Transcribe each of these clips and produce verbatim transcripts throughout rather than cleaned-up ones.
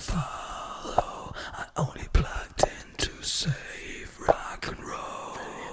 follow. I only plugged in to save rock and roll.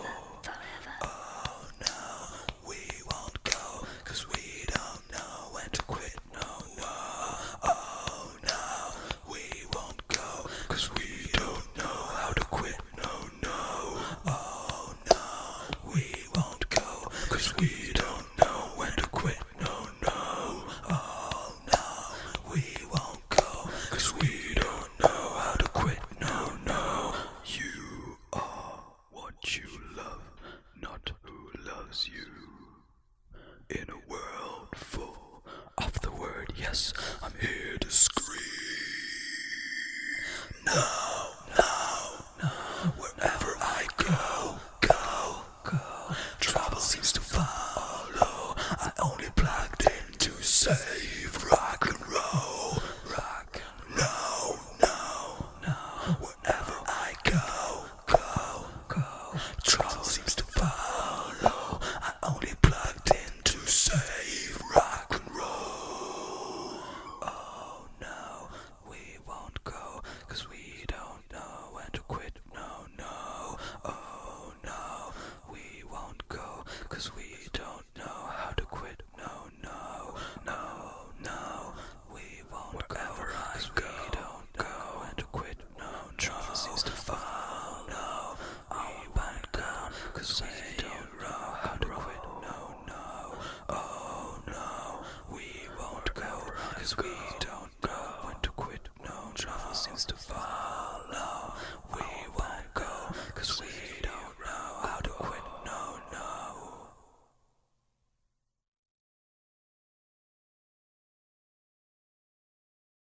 Oh no, we won't go, cause we don't know when to quit, no, no. Oh no, we won't go, cause we don't know how to quit, no, no. Oh no, we won't go, cause we don't know when to quit, no, no. Oh no, we won't go, cause we don't know how to quit, no, no. You are what you love, not who loves you. In a world full of the word yes, I'm here to scream. No.